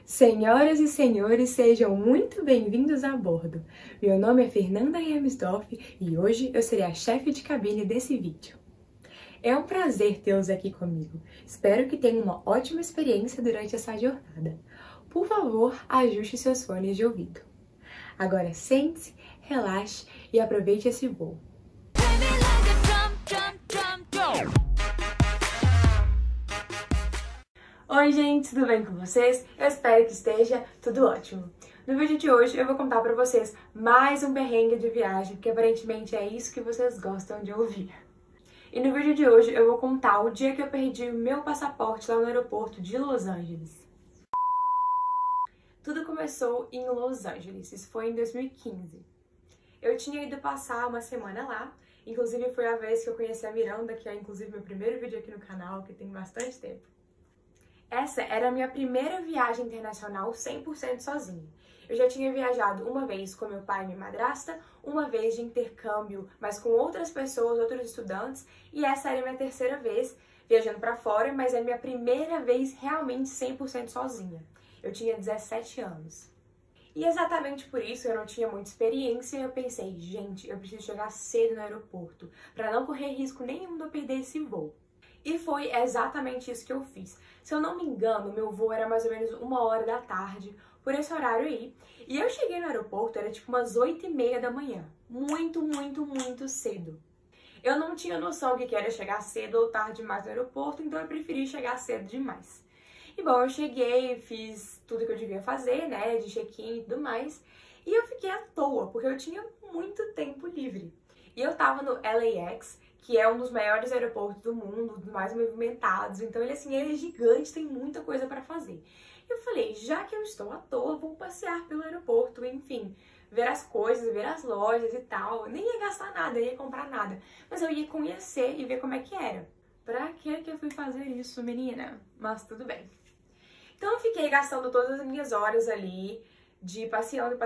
Senhoras e senhores, sejam muito bem-vindos a bordo. Meu nome é Fernanda Remsdorf e hoje eu serei a chefe de cabine desse vídeo. É um prazer tê-los aqui comigo. Espero que tenham uma ótima experiência durante essa jornada. Por favor, ajuste seus fones de ouvido. Agora sente-se, relaxe e aproveite esse voo. Oi gente, tudo bem com vocês? Eu espero que esteja tudo ótimo. No vídeo de hoje eu vou contar pra vocês mais um perrengue de viagem, porque aparentemente é isso que vocês gostam de ouvir. E no vídeo de hoje eu vou contar o dia que eu perdi o meu passaporte lá no aeroporto de Los Angeles. Tudo começou em Los Angeles, isso foi em 2015. Eu tinha ido passar uma semana lá, inclusive foi a vez que eu conheci a Miranda, que é inclusive meu primeiro vídeo aqui no canal, que tem bastante tempo. Essa era a minha primeira viagem internacional 100% sozinha. Eu já tinha viajado uma vez com meu pai e minha madrasta, uma vez de intercâmbio, mas com outras pessoas, outros estudantes, e essa era a minha terceira vez viajando pra fora, mas é a minha primeira vez realmente 100% sozinha. Eu tinha 17 anos. E exatamente por isso eu não tinha muita experiência e eu pensei, gente, eu preciso chegar cedo no aeroporto, pra não correr risco nenhum de eu perder esse voo. E foi exatamente isso que eu fiz. Se eu não me engano, meu voo era mais ou menos 1h da tarde, por esse horário aí. E eu cheguei no aeroporto, era tipo umas 8h30 da manhã. Muito cedo. Eu não tinha noção do que era chegar cedo ou tarde demais no aeroporto, então eu preferi chegar cedo demais. E bom, eu cheguei, fiz tudo que eu devia fazer, né, de check-in e tudo mais. E eu fiquei à toa, porque eu tinha muito tempo livre. E eu tava no LAX, que é um dos maiores aeroportos do mundo, dos mais movimentados. Então ele é gigante, tem muita coisa pra fazer. Eu falei, já que eu estou à toa, vou passear pelo aeroporto, enfim, ver as coisas, ver as lojas e tal. Nem ia gastar nada, nem ia comprar nada, mas eu ia conhecer e ver como é que era. Pra que eu fui fazer isso, menina? Mas tudo bem. Então eu fiquei gastando todas as minhas horas ali, de passeando.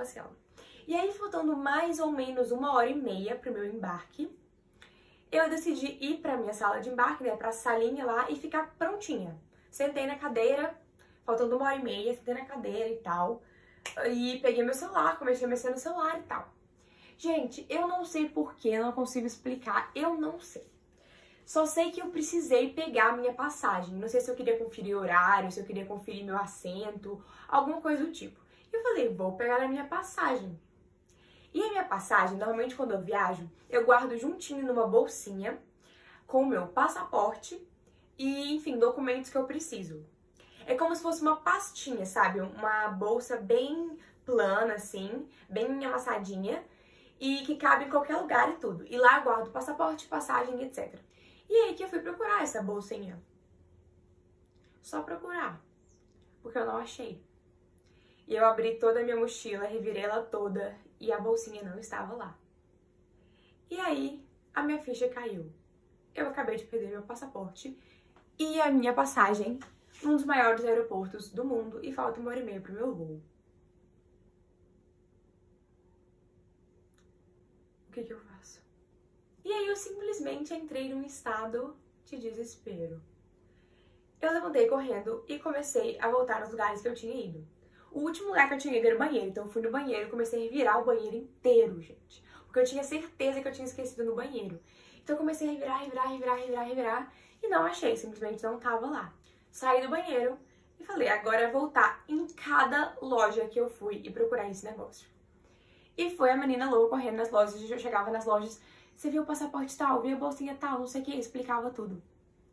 E aí, faltando mais ou menos 1h30 pro meu embarque, eu decidi ir pra minha sala de embarque, né, pra salinha lá e ficar prontinha. Sentei na cadeira, faltando 1h30, sentei na cadeira e tal, e peguei meu celular, comecei a mexer no celular e tal. Gente, eu não sei porquê, eu não consigo explicar, eu não sei. Só sei que eu precisei pegar a minha passagem, não sei se eu queria conferir horário, se eu queria conferir meu assento, alguma coisa do tipo. E eu falei, vou pegar a minha passagem. E a minha passagem, normalmente quando eu viajo, eu guardo juntinho numa bolsinha com o meu passaporte e, enfim, documentos que eu preciso. É como se fosse uma pastinha, sabe? Uma bolsa bem plana, assim, bem amassadinha e que cabe em qualquer lugar e tudo. E lá eu guardo passaporte, passagem, etc. E aí que eu fui procurar essa bolsinha. Só procurar, porque eu não achei. E eu abri toda a minha mochila, revirei ela toda e a bolsinha não estava lá. E aí, a minha ficha caiu. Eu acabei de perder meu passaporte e a minha passagem num dos maiores aeroportos do mundo e falta 1h30 pro meu voo. O que eu faço? E aí eu simplesmente entrei num estado de desespero. Eu levantei correndo e comecei a voltar nos lugares que eu tinha ido. O último lugar que eu tinha ido era o banheiro, então eu fui no banheiro e comecei a revirar o banheiro inteiro, gente. Porque eu tinha certeza que eu tinha esquecido no banheiro. Então eu comecei a revirar e não achei, simplesmente não tava lá. Saí do banheiro e falei, agora é voltar em cada loja que eu fui e procurar esse negócio. E foi a menina louca correndo nas lojas, eu chegava nas lojas, você viu o passaporte tal, viu a bolsinha tal, não sei o que, explicava tudo.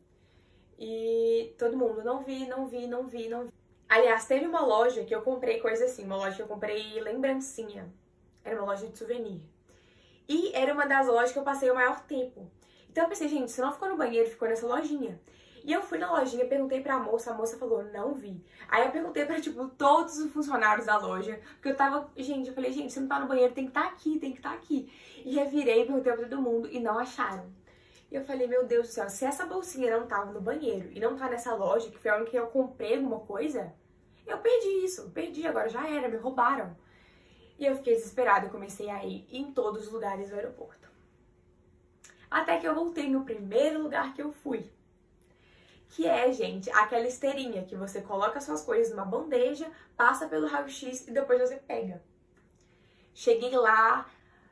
E todo mundo, não vi. Aliás, teve uma loja que eu comprei coisa assim, uma loja que eu comprei lembrancinha. Era uma loja de souvenir. E era uma das lojas que eu passei o maior tempo. Então eu pensei, gente, se não ficou no banheiro, ficou nessa lojinha. E eu fui na lojinha, perguntei pra moça, a moça falou, não vi. Aí eu perguntei pra, tipo, todos os funcionários da loja, porque eu tava, eu falei, gente, se não tá no banheiro, tem que estar aqui, tem que estar aqui. E revirei, perguntei pra todo mundo e não acharam. E eu falei, meu Deus do céu, se essa bolsinha não tava no banheiro e não tá nessa loja, que foi onde eu comprei alguma coisa, eu perdi isso, agora já era, me roubaram. E eu fiquei desesperada, eu comecei a ir em todos os lugares do aeroporto. Até que eu voltei no primeiro lugar que eu fui, Que é, gente, aquela esteirinha que você coloca suas coisas numa bandeja, passa pelo raio-x e depois você pega. Cheguei lá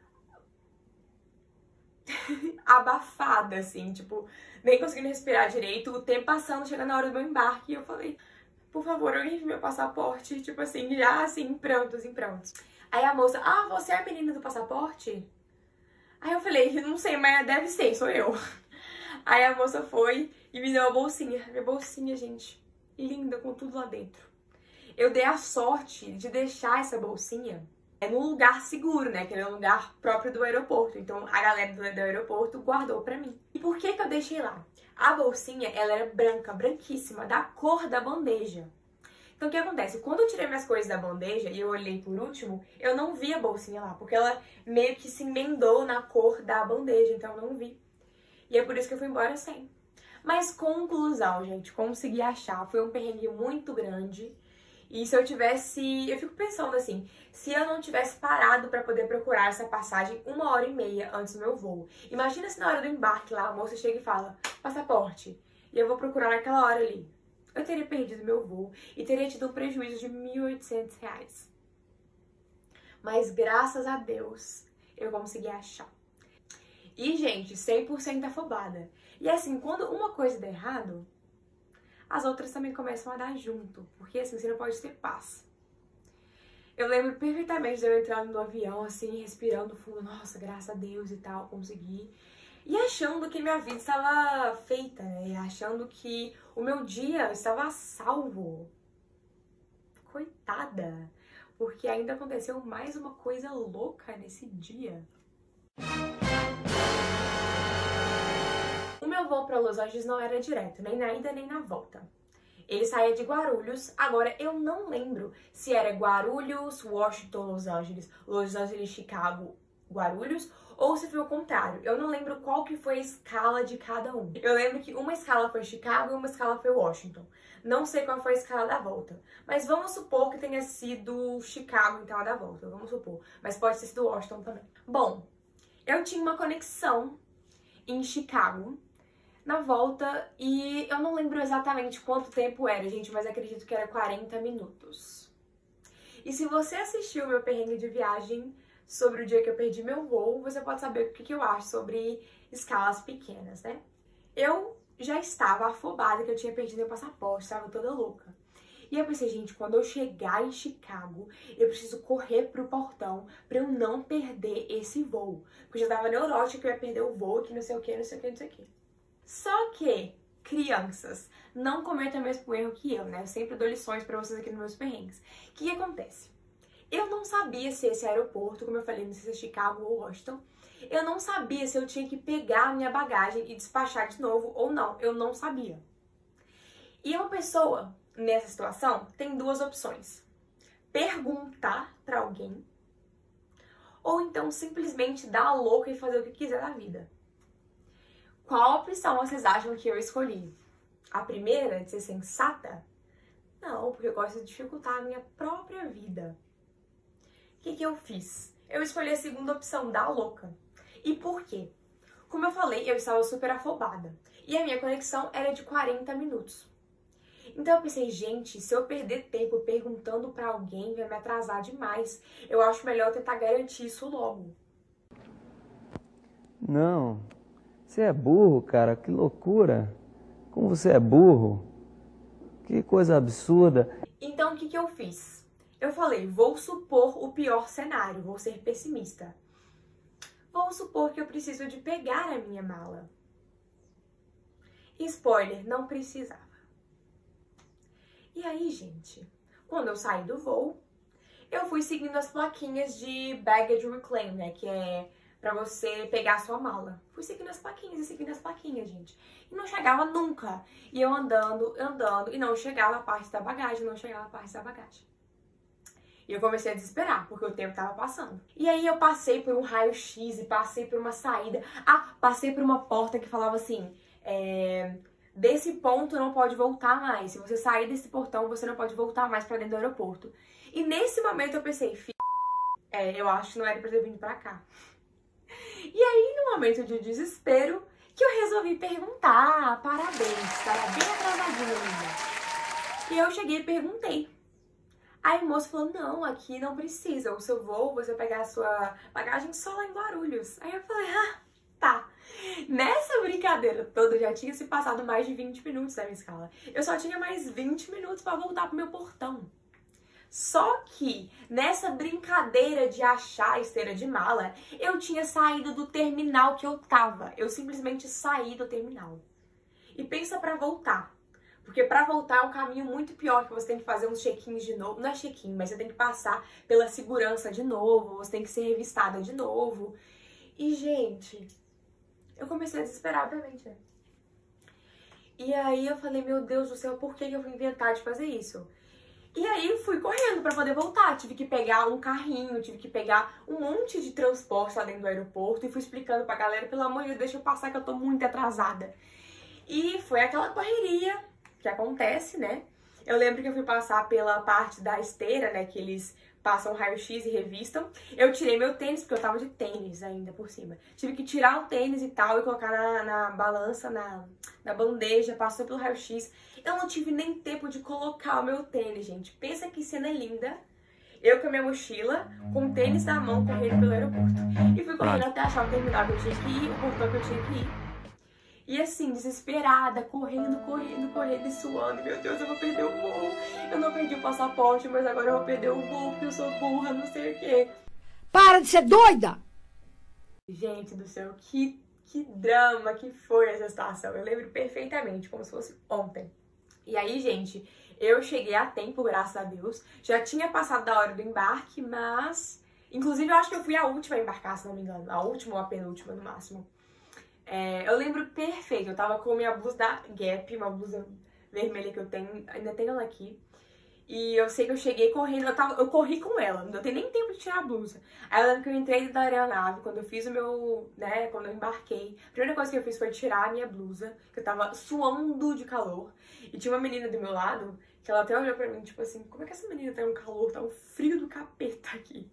abafada, assim, tipo, nem conseguindo respirar direito, o tempo passando, chegando na hora do meu embarque, e eu falei, por favor, alguém meu passaporte, tipo assim, já assim, em prantos. Aí a moça, você é a menina do passaporte? Aí eu falei, não sei, mas deve ser, sou eu. Aí a moça foi e me deu uma bolsinha. Minha bolsinha, gente, linda, com tudo lá dentro. Eu dei a sorte de deixar essa bolsinha num lugar seguro, né? Que era um lugar próprio do aeroporto. Então a galera do aeroporto guardou pra mim. E por que eu deixei lá? A bolsinha, ela era branca, branquíssima, da cor da bandeja. Então o que acontece? Quando eu tirei minhas coisas da bandeja e eu olhei por último, eu não vi a bolsinha lá, porque ela meio que se emendou na cor da bandeja, então eu não vi. E é por isso que eu fui embora sem. Mas conclusão, gente, consegui achar. Foi um perrengue muito grande. E se eu tivesse... Eu fico pensando assim, se eu não tivesse parado pra poder procurar essa passagem 1h30 antes do meu voo. Imagina se na hora do embarque lá, a moça chega e fala, passaporte. E eu vou procurar naquela hora ali. Eu teria perdido meu voo e teria tido um prejuízo de R$1.800. Mas graças a Deus, eu consegui achar. E, gente, 100% afobada. E assim, quando uma coisa dá errado, as outras também começam a dar junto. Porque assim, você não pode ter paz. Eu lembro perfeitamente de eu entrando no avião, assim, respirando fundo. Nossa, graças a Deus e tal, consegui. E achando que minha vida estava feita, né? E achando que o meu dia estava salvo. Coitada. Porque ainda aconteceu mais uma coisa louca nesse dia. O meu voo para Los Angeles não era direto, nem na ida nem na volta. Ele saía de Guarulhos, agora eu não lembro se era Guarulhos, Washington, Los Angeles, Chicago, Guarulhos, ou se foi o contrário. Eu não lembro qual que foi a escala de cada um. Eu lembro que uma escala foi Chicago e uma escala foi Washington. Não sei qual foi a escala da volta. Mas vamos supor que tenha sido Chicago, então, a da volta. Vamos supor. Mas pode ter sido Washington também. Bom, eu tinha uma conexão em Chicago na volta e eu não lembro exatamente quanto tempo era, gente, mas acredito que era 40 minutos. E se você assistiu o meu perrengue de viagem sobre o dia que eu perdi meu voo, você pode saber o que eu acho sobre escalas pequenas, né? Eu já estava afobada que eu tinha perdido meu passaporte, estava toda louca. E eu pensei, gente, quando eu chegar em Chicago, eu preciso correr pro portão pra eu não perder esse voo. Porque eu já tava neurótica que eu ia perder o voo, que não sei o que, não sei o que, não sei o que. Só que, crianças, não cometam o mesmo erro que eu, né? Eu sempre dou lições pra vocês aqui nos meus perrengues. O que acontece? Eu não sabia se esse aeroporto, como eu falei, não sei se é Chicago ou Washington, eu não sabia se eu tinha que pegar a minha bagagem e despachar de novo ou não. Eu não sabia. E uma pessoa, nessa situação, tem duas opções. Perguntar pra alguém ou então simplesmente dar a louca e fazer o que quiser da vida. Qual opção vocês acham que eu escolhi? A primeira, de ser sensata? Não, porque eu gosto de dificultar a minha própria vida. O que eu fiz? Eu escolhi a segunda opção, dar a louca. E por quê? Como eu falei, eu estava super afobada. E a minha conexão era de 40 minutos. Então eu pensei, gente, se eu perder tempo perguntando pra alguém, vai me atrasar demais. Eu acho melhor tentar garantir isso logo. Não, você é burro, cara, que loucura. Como você é burro. Que coisa absurda. Então o que eu fiz? Eu falei, vou supor o pior cenário, vou ser pessimista. Vou supor que eu preciso de pegar a minha mala. Spoiler, não precisava. E aí, gente, quando eu saí do voo, eu fui seguindo as plaquinhas de baggage reclaim, né, que é pra você pegar a sua mala. Fui seguindo as plaquinhas, gente. E não chegava nunca. E eu andando, e não chegava a parte da bagagem, E eu comecei a desesperar, porque o tempo tava passando. E aí eu passei por um raio-x e passei por uma saída. Passei por uma porta que falava assim, desse ponto não pode voltar mais. Se você sair desse portão, você não pode voltar mais pra dentro do aeroporto. E nesse momento eu pensei, eu acho que não era pra ter vindo pra cá. E aí, no momento de desespero, que eu resolvi perguntar. Parabéns, tava bem atrasadinha ainda. E eu cheguei e perguntei. Aí o moço falou, não, aqui não precisa, o seu voo, você pegar a sua bagagem só lá em Guarulhos. Aí eu falei, tá. Nessa brincadeira toda já tinha se passado mais de 20 minutos da minha escala. Eu só tinha mais 20 minutos pra voltar pro meu portão. Só que nessa brincadeira de achar a esteira de mala, eu tinha saído do terminal que eu tava. Eu simplesmente saí do terminal. E pensa pra voltar. Porque pra voltar é um caminho muito pior, que você tem que fazer uns check-ins de novo. Não é check-in, mas você tem que passar pela segurança de novo, você tem que ser revistada de novo. E, gente, eu comecei a desesperar, obviamente, né? E aí eu falei, meu Deus do céu, por que eu vou inventar de fazer isso? E aí fui correndo pra poder voltar. Tive que pegar um carrinho, tive que pegar um monte de transporte lá dentro do aeroporto e fui explicando pra galera, pelo amor de Deus, deixa eu passar que eu tô muito atrasada. E foi aquela correria que acontece, né? Eu lembro que eu fui passar pela parte da esteira, né? Que eles passam raio-x e revistam. Eu tirei meu tênis, porque eu tava de tênis ainda por cima. Tive que tirar o tênis e tal e colocar na balança, na bandeja, passou pelo raio-x. Eu não tive nem tempo de colocar o meu tênis, gente. Pensa que cena linda. Eu com a minha mochila, com o tênis na mão, correndo pelo aeroporto. E fui correndo até achar o terminal que eu tinha que ir, o portão que eu tinha que ir. E assim, desesperada, correndo e suando. Meu Deus, eu vou perder o voo. Eu não perdi o passaporte, mas agora eu vou perder o voo porque eu sou burra, não sei o quê. Para de ser doida! Gente do céu, que drama que foi essa situação. Eu lembro perfeitamente, como se fosse ontem. E aí, gente, eu cheguei a tempo, graças a Deus. Já tinha passado da hora do embarque, mas... Inclusive, eu acho que eu fui a última a embarcar, se não me engano. A última ou a penúltima, no máximo. Eu lembro perfeito, eu tava com a minha blusa da Gap, uma blusa vermelha que eu tenho, ainda tenho ela aqui. E eu sei que eu cheguei correndo, eu corri com ela, não deu nem tempo de tirar a blusa. Aí eu lembro que eu entrei dentro da aeronave, quando eu fiz o meu, né, quando eu embarquei. A primeira coisa que eu fiz foi tirar a minha blusa, que eu tava suando de calor. E tinha uma menina do meu lado, que ela até olhou pra mim, tipo assim, como é que essa menina tá um calor, tá um frio do capeta aqui.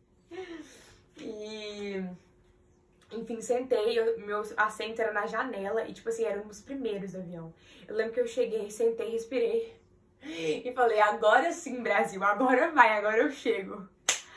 E... Enfim, sentei, meu assento era na janela e, tipo assim, era um dos primeiros do avião. Eu lembro que eu cheguei, sentei, respirei e falei, agora sim, Brasil, agora vai, agora eu chego.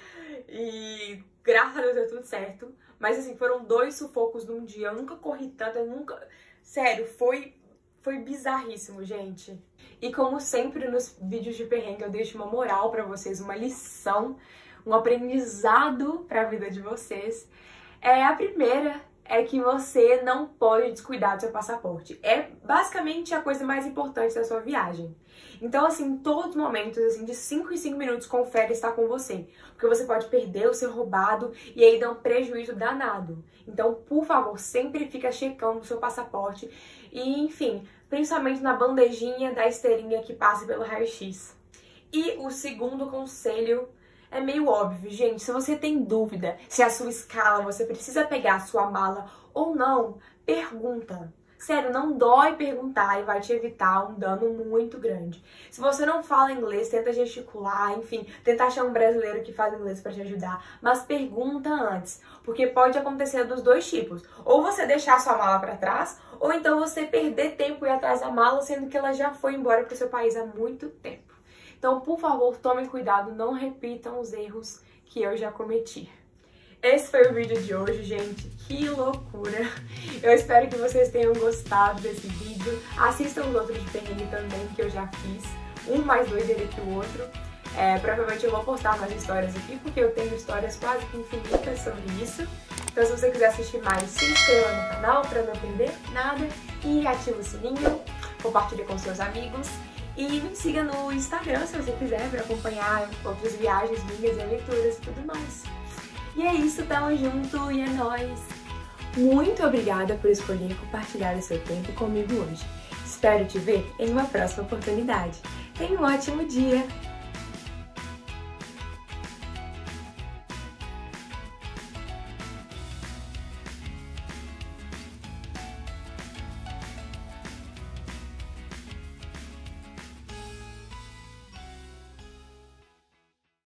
E graças a Deus deu tudo certo. Mas, assim, foram 2 sufocos num dia, eu nunca corri tanto, eu nunca... Sério, foi bizarríssimo, gente. E como sempre nos vídeos de perrengue, eu deixo uma moral pra vocês, uma lição, um aprendizado pra vida de vocês. A primeira é que você não pode descuidar do seu passaporte. É basicamente a coisa mais importante da sua viagem. Então, assim, em todos os momentos, assim, de 5 em 5 minutos, confere estar com você. Porque você pode perder ou ser roubado e aí dá um prejuízo danado. Então, por favor, sempre fica checando o seu passaporte. E, enfim, principalmente na bandejinha da esteirinha que passa pelo raio-x. E o segundo conselho... é meio óbvio, gente, se você tem dúvida se a sua escala você precisa pegar a sua mala ou não, pergunta. Sério, não dói perguntar e vai te evitar um dano muito grande. Se você não fala inglês, tenta gesticular, enfim, tenta achar um brasileiro que fala inglês pra te ajudar, mas pergunta antes, porque pode acontecer dos 2 tipos. Ou você deixar a sua mala pra trás, ou então você perder tempo e ir atrás da mala, sendo que ela já foi embora pro seu país há muito tempo. Então, por favor, tomem cuidado, não repitam os erros que eu já cometi. Esse foi o vídeo de hoje, gente. Que loucura! Eu espero que vocês tenham gostado desse vídeo. Assistam os outros de perrengue também, que eu já fiz. Um mais doideiro que o outro. Provavelmente eu vou postar mais histórias aqui, porque eu tenho histórias quase que infinitas sobre isso. Então, se você quiser assistir mais, se inscreva no canal para não perder nada. E ativa o sininho, compartilhe com seus amigos. E me siga no Instagram, se você quiser, para acompanhar outras viagens minhas e aventuras e tudo mais. E é isso, tamo junto e é nóis! Muito obrigada por escolher compartilhar o seu tempo comigo hoje. Espero te ver em uma próxima oportunidade. Tenha um ótimo dia!